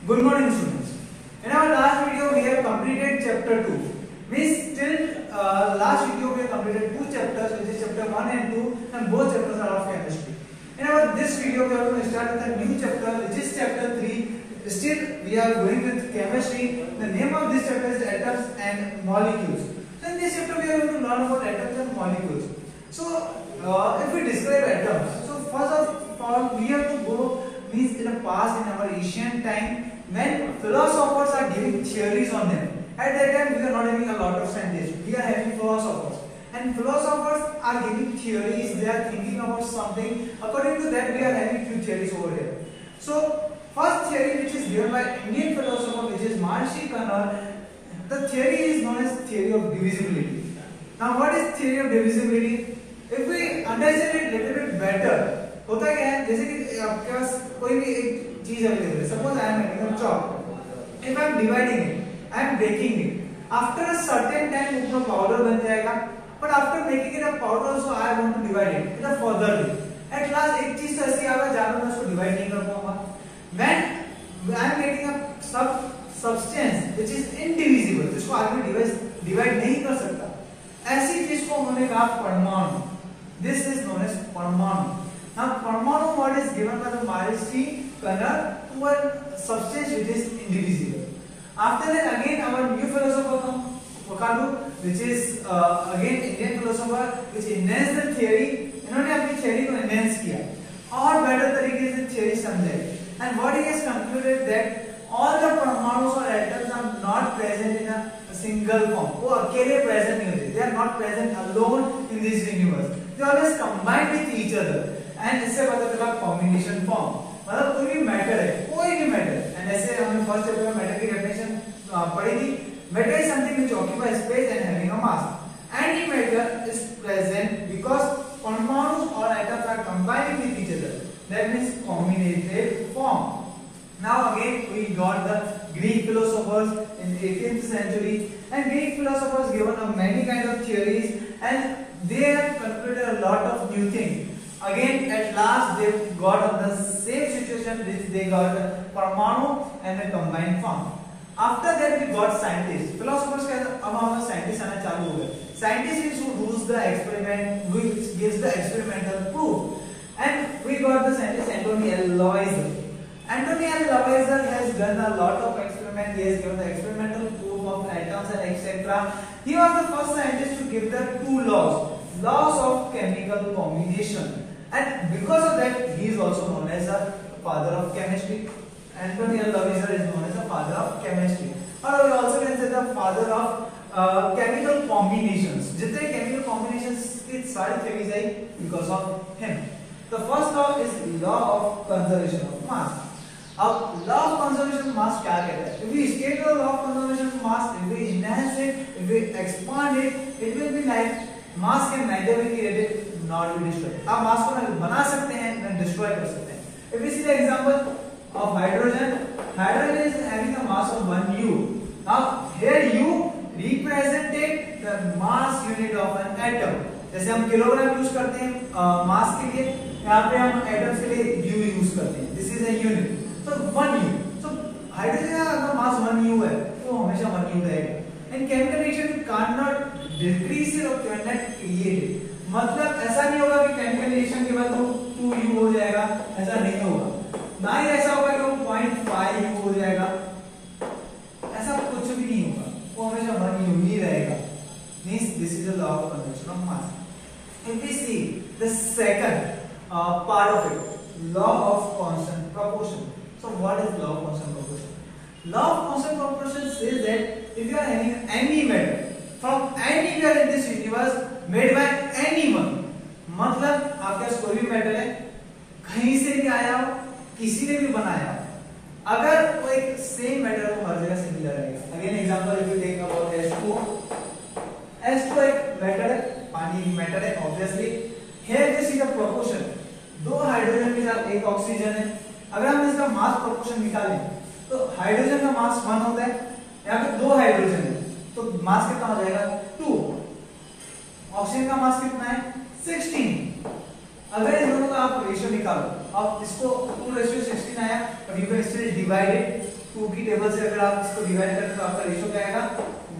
Good morning, students. In our last video, we have completed chapter 2. Means till last video, we have completed two chapters, which is chapter 1 and 2, and both chapters are of chemistry. In our this video, we are going to start with a new chapter, which is chapter 3. Still, we are going with chemistry. The name of this chapter is atoms and molecules. So in this chapter, we are going to learn about atoms and molecules. So if we describe atoms, so first of all, we have to go means in the past, in our ancient time, when philosophers are giving theories on them. At that time, we are not having a lot of scientists. We are having philosophers, and philosophers are giving theories. They are thinking about something. According to that, we are having few theories over here. So first theory, which is given by Indian philosopher, which is Maharishi Kanwar, the theory is known as theory of divisibility. Now, what is theory of divisibility? If we understand it little bit better, होता क्या है, जैसे कि आपके पास कोई भी एक चीज अवेलेबल है, suppose I am making a chop, if I am dividing it, I am baking it, after a certain time उसका पाउडर बन जाएगा, but after making it a powder so I want to divide it in a further way, at last एक चीज तो ऐसी आएगा जहां मैं उसको डिवाइड नहीं कर पाऊंगा, when I am getting a substance which is indivisible, जिसको आदमी डिवाइड नहीं कर सकता, ऐसी चीज को उन्होंने कहा परमाणु. This is known as parmanu. Now, Parmanu word is given by the Maharishi Kanwar to a substance which is indivisible. After that, again our new philosopher Wakadu, which is again Indian philosopher, which enhanced the theory. इन्होंने अपनी theory को enhance किया और better तरीके से theory समझे. And what he has concluded that all the परमाणु or atoms are not present in a single form. वो अकेले present नहीं होते. They are not present alone in this universe. They always combine with each other. And इससे पता चला combination form, मतलब कोई भी मैटर है, कोई भी मैटर, एंड ऐसे हमने फर्स्ट चैप्टर में मैटर की डेफिनेशन पढ़ी थी. Matter is something which occupies space and having a mass. Any matter is present because परमाणु और atoms are combining with each other, that means combinated form. Now again we got the Greek philosophers in the 18th century, and Greek philosophers given a many kind of theories, and they have concluded a lot of new things. Again, at last they got on the same situation which they got परमाणु and the combined form. After that we got scientists. Philosophers के अब हमारे scientists आना चालू हो गए. Scientists is who does the experiment, which gives the experimental proof. And we got the scientist Antoni L. Lavoisier. Antoni L. Lavoisier has done a lot of experiments. He has given the experimental proof of atoms and etc. He was the first scientist to give the two laws of chemical combination. And because of that, he is also known as a father of chemistry. Antoni L. Lavoisier is known as the father of chemistry. Or we also can say the father of chemical combinations. जितने chemical combinations की सारी theories I because of him. The first law is law of conservation of mass. अब law of conservation of mass क्या कहता है? If we state the law of conservation of mass, if we enhance it, if we expand it, it will be like mass can neither be created nor be destroyed. आप मास को न बना सकते हैं न डिस्ट्रॉय कर सकते हैं. If we see the example of hydrogen, hydrogen is having a mass of 1 U. Now here U represented the mass unit of an atom. जैसे हम किलोग्राम यूज करते हैं मास के लिए, यहाँ पे हम एटम्स के लिए U यूज करते हैं. This is a unit. So 1 U. So hydrogen का मास 1 U है, तो हमेशा 1 U रहेगा. And chemical reaction cannot decrease it or cannot create it. मतलब ऐसा नहीं होगा कि केमिकल रिएक्शन के बाद वो 2U हो जाएगा, ऐसा नहीं होगा. ना ही ऐसा होगा कि वो 0.5U हो जाएगा, ऐसा कुछ भी नहीं होगा, वो हमेशा 1U ही रहेगा. Means this is the law of conservation of mass. If we see the second part of it, law of constant proportion. So what is law of constant proportion? Law of constant proportion says that if you are having any matter from anywhere in this universe made by anyone, मतलब आपके पास कोई भी matter है, कहीं से भी आया हो, किसी ने भी बनाया, अगर वो एक सेम मैटर हो हर जगह सिमिलर रहेगा. Again example if you take about H2 एक मैटर है, पानी की मैटर है obviously. Here this is the proportion. दो हाइड्रोजन के साथ एक ऑक्सीजन है. अगर हम इसका मास प्रोपोर्शन निकालें तो हाइड्रोजन का मास 1 होता है, यहाँ पे दो हाइड्रोजन है तो मास कितना हो जाएगा 2. ऑक्सीजन का मास कितना है 16. अगर इन दोनों का आप रेशियो निकालो, अब इसको 2:16 आया, but you can still divide it 2 की टेबल से अगर आप इसको डिवाइड करें तो आपका रेशियो क्या आएगा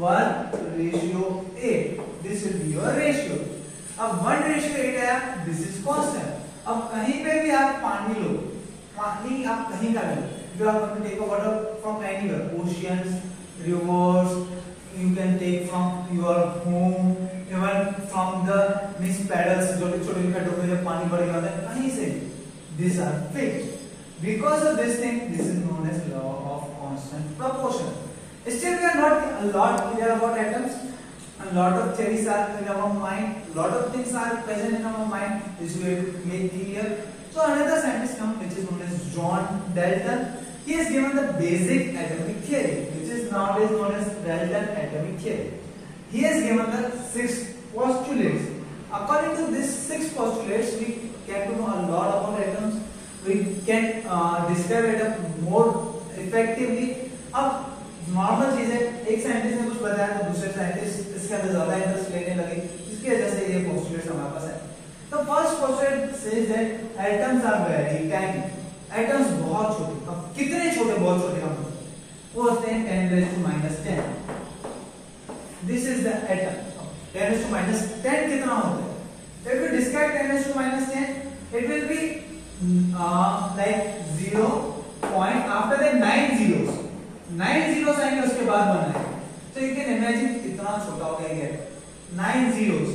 1:8. This will be your ratio. अब 1:8 आया, दिस इज कांस्टेंट. अब कहीं पे भी आप पानी लो, पानी आप कहीं का लो, जो आप take water from anywhere, oceans, rivers, you can take from your home, even from the means paddles, छोटे-छोटे खड्डों में जब पानी भर जाता है कहीं से, these are fixed. Because of this thing, this is known as law of constant proportion. Still, we are not a lot clear about atoms. A lot of theories are in our mind. Lot of things are present in our mind. This will make clear. So another scientist come, which is known as John Dalton. He has given the basic atomic theory, which is nowadays known as Dalton atomic theory. He has given the 6 postulates. According to these 6 postulates, we get to know a lot about atoms. We can describe atom more effectively. अब normal चीज है, एक scientist ने कुछ बताया तो दूसरे scientist इसके अंदर ज्यादा इंटरेस्ट लेने लगे, इसकी वजह से ये पोस्टुलेट्स हमारे पास है. तो first postulate says that atoms are very tiny. Atoms बहुत छोटे. अब कितने छोटे? बहुत छोटे. हम वो होते हैं 10⁻⁻10. This is the atom. 10⁻⁻10 कितना होता है? If we describe 10⁻⁻10, it will be like 0 point after the 9 zeros. 9 zeros आएंगे उसके बाद बना है. So you can imagine कितना छोटा होगा ये. 9 zeros.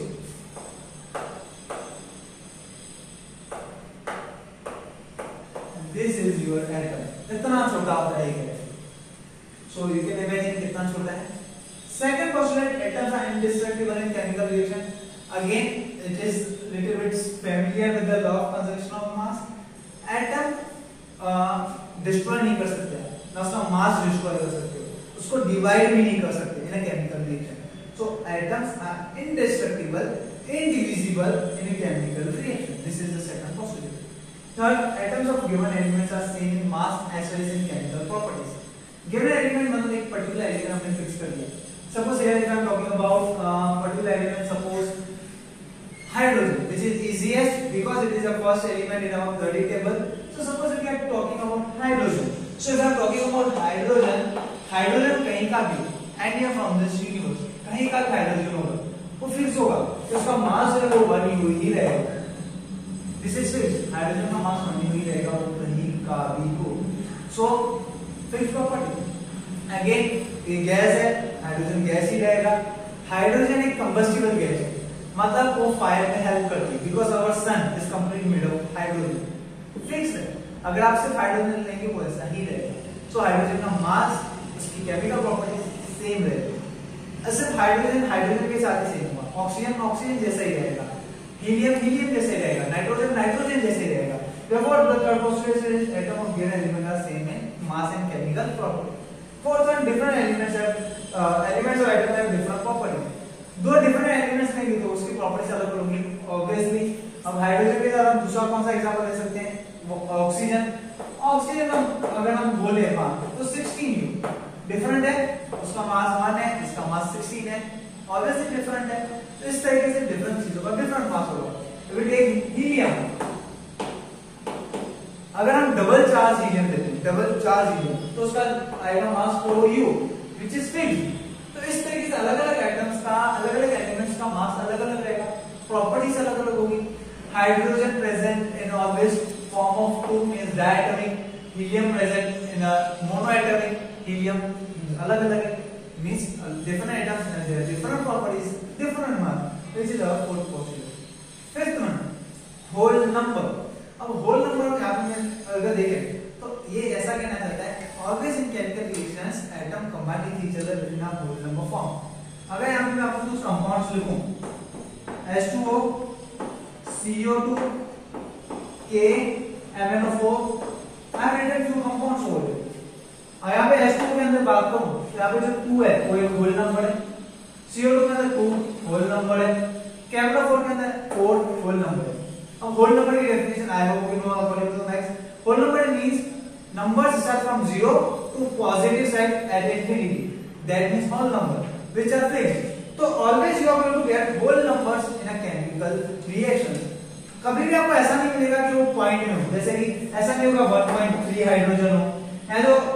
This is your atom. इतना छोटा होता है ये. So you can imagine कितना छोटा है. Second postulate, atoms are indestructible in chemical reaction. Again, it is little bit familiar with the law of conservation of mass. Atom destroy नहीं कर सकते, ना उसका mass destroy कर सकते हो, उसको divide भी नहीं कर सकते in a chemical reaction. So atoms are indestructible, indivisible in a chemical reaction. This is the second postulate. Third, atoms of given elements are same in mass as well as in chemical properties. Given element मतलब एक particular element हमने fix कर दिया. Suppose here if I am talking about particular element, suppose hydrogen, which is easiest because it is the first element in our periodic table. So suppose if we are talking about hydrogen. So if I am talking about hydrogen, hydrogen कहीं का भी, and here from this universe, कहीं का hydrogen होगा, वो fix होगा. तो उसका mass है वो 1 ही रहेगा. This is fixed. Hydrogen का mass 1 ही रहेगा, वो कहीं का भी हो. So fixed property. Again, ये गैस है, हाइड्रोजन गैस ही रहेगा. हाइड्रोजन एक कंबस्टिबल गैस है, मतलब वो फायर में हेल्प करती है, because our sun is completely made of hydrogen. Fix है. अगर आप सिर्फ हाइड्रोजन लेंगे वो ऐसा ही रहेगा. सो हाइड्रोजन का मास, उसकी केमिकल प्रॉपर्टीज सेम रहेगी. सिर्फ हाइड्रोजन के साथ ही सेम होगा. ऑक्सीजन जैसा ही रहेगा, हीलियम जैसा ही रहेगा, नाइट्रोजन जैसे ही रहेगा. Therefore, the third postulate is atom of given element are same in mass and chemical property. Fourth one, different elements of atom have different properties. दो different elements लेंगे तो उसकी properties अलग होंगी. Obviously, अब हाइड्रोजन के साथ हम दूसरा कौन सा एग्जांपल ले सकते हैं? ऑक्सीजन. अगर हम बोले हाँ तो 16U डिफरेंट है, उसका मास 1 है, इसका मास 16 है. ऑब्वियसली डिफरेंट है. तो इस तरीके से डिफरेंट चीजों का डिफरेंट मास होगा. If we take helium, अगर हम डबल चार्ज हीलियम लेते हैं, तो उसका आएगा मास 4U, which is fixed. तो इस तरीके से अलग-अलग एटम्स का, अलग-अलग एलिमेंट्स का मास अलग-अलग रहेगा, प्रॉपर्टीज अलग-अलग होगी. Hydrogen present in always form of 2 means diatomic, helium present in a monoatomic, helium अलग-अलग है, means different atoms and their different properties, different mass, which is our fourth postulate. Fifth one, whole number. अब whole number का अगर देखें तो ये ऐसा कहना चाहता है, always in chemical reactions atom combine with each other in a whole number form. अगर यहां पे मैं आपको कुछ कंपाउंड्स लिखूं, H2O, CO2, K, MnO4, I have written few compounds over here. यहां पे H2O के अंदर बात करूं तो यहां पे जो 2 है वो एक होल नंबर है, CO2 के अंदर 2 होल नंबर है, MnO4 के अंदर 4 होल नंबर है. अब होल नंबर की definition I hope you know according to maths. Whole number means numbers start from 0 to positive side at infinity. That means whole number which are fixed. So always you are going to get whole numbers in a chemical reaction. कभी भी आपको ऐसा नहीं मिलेगा कि वो point में हो, जैसे कि ऐसा नहीं होगा 1.3 हाइड्रोजन हो या तो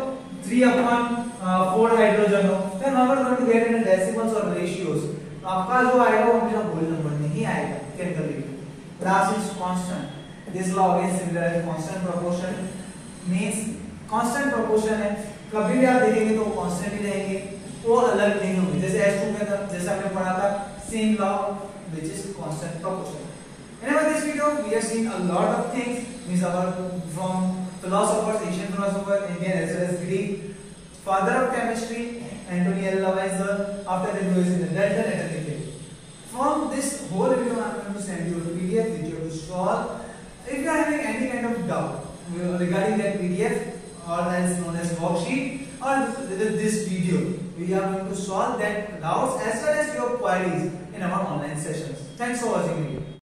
3 upon 4 hydrogen हो, then how are going to get in decimals or ratios? तो आपका जो आएगा वो हमेशा होल नंबर नहीं आएगा chemically. Last is constant. This law again similar है, constant proportion means constant proportion है, कभी भी आप देखेंगे तो constant ही रहेंगे, वो अलग नहीं होंगे. जैसे H2 में था, जैसा हमने पढ़ा था, same law which is constant proportion. In this video we have seen a lot of things, means our from philosophers, Asian philosophers, Indian as well as Greek, father of chemistry, Anthony L. Lavoisier, after that we have seen the Dalton atomic theory. From this whole video I am going to send you a PDF which you have to solve. If you are having any kind of doubt regarding that PDF or as known as worksheet or with this video, we are going to solve that doubts as well as your queries in our online sessions. Thanks for watching the video.